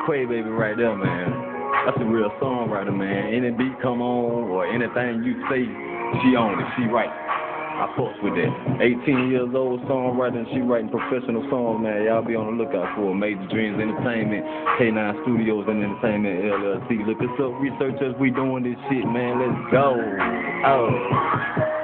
Qua Babi right there, man. That's a real songwriter, man. Any beat come on or anything you say, she on it. She right. I fucks with that. 18 years old songwriter, and she writing professional songs, man. Y'all be on the lookout for Major Dreams Entertainment, K9 Studios and Entertainment LLC. Look us up, researchers. We doing this shit, man. Let's go. Oh.